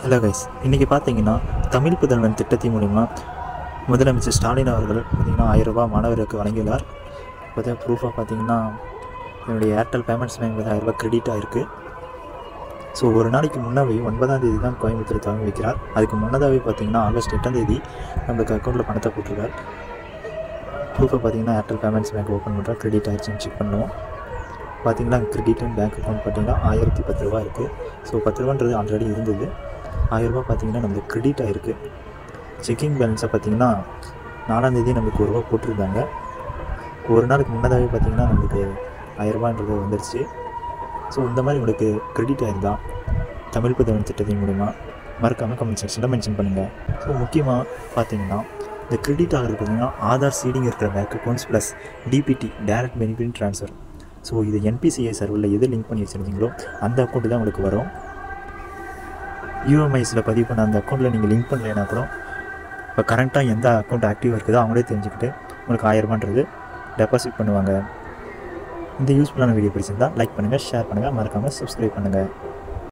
Hello guys, இன்றைக்கி பார்த்தீங்கன்னா தமிழ் புதல்வன் திட்டத்தின் மூலிமா முதலமைச்சர் ஸ்டாலின் அவர்கள் பார்த்திங்கன்னா 1000 ரூபாய் மாணவருக்கு வழங்கியுள்ளார். இப்போ ப்ரூஃபாக பார்த்தீங்கன்னா என்னுடைய ஏர்டெல் பேமெண்ட்ஸ் பேங்க் 1000 ரூபாய் கிரெடிட் ஆகிருக்கு. ஸோ ஒரு நாளைக்கு முன்னாடி 9ஆம் தேதி தான் கோயம்புத்தூர் தொடங்கி வைக்கிறார். அதுக்கு முன்னதாகவே பார்த்தீங்கன்னா ஆகஸ்ட் 8ஆம் தேதி நம்மளுக்கு அக்கௌண்ட்டில் பணத்தை போட்டிருக்கார். ப்ரூஃபை பார்த்தீங்கன்னா ஏர்டெல் பேமெண்ட்ஸ் பேங்க் ஓப்பன் பண்ணுறா, கிரெடிட் ஆகிடுச்சுன்னு செக் பண்ணுவோம். பார்த்தீங்கன்னா கிரெடிட் அண்ட் பேங்க் அக்கௌண்ட் பார்த்தீங்கன்னா 1010 ரூபா இருக்குது. ஸோ 10 ரூபான்றது ஆல்ரெடி இருந்தது. 1000 ரூபா பார்த்தீங்கன்னா நம்மளுக்கு கிரெடிட் ஆகிருக்கு. செக்கிங் பேலன்ஸை பார்த்தீங்கன்னா 4ஆம் தேதி நம்மளுக்கு 1 ரூபா போட்டிருந்தாங்க. ஒரு நாளுக்கு முன்னதாகவே பார்த்தீங்கன்னா நம்மளுக்கு 1000 ரூபான்றது வந்துடுச்சு. ஸோ இந்த மாதிரி உங்களுக்கு கிரெடிட் ஆகிருந்தான் தமிழ் புதல்வன் திட்டத்தின் மூலிமா மறக்காமல் கமெண்ட் செக்ஷனில் மென்ஷன் பண்ணுங்கள். ஸோ முக்கியமாக பார்த்தீங்கன்னா இந்த கிரெடிட் ஆகிறது பார்த்தீங்கன்னா ஆதார் சீடிங் இருக்கிற bank accounts plus DBT direct benefit transfer. So இது என்பிசிஐ சர்வரில் எது லிங்க் பண்ணி வச்சுருந்தீங்களோ அந்த அக்கௌண்ட்டு தான் உங்களுக்கு வரும். யூஎம்ஐஸில் பதிவு பண்ண அந்த அக்கௌண்ட்டில் நீங்கள் லிங்க் பண்ணலைன்னா கூட இப்போ கரண்ட்டாக எந்த அக்கௌண்ட் ஆக்டிவாக இருக்குதோ அவங்களே தெரிஞ்சுக்கிட்டு உங்களுக்கு 1000 ரூபான்றது டெபாசிட் பண்ணுவாங்க. இந்த யூஸ்ஃபுல்லான வீடியோ பிடிச்சிருந்தால் லைக் பண்ணுங்கள், ஷேர் பண்ணுங்கள், மறக்காமல் சப்ஸ்கிரைப் பண்ணுங்கள்.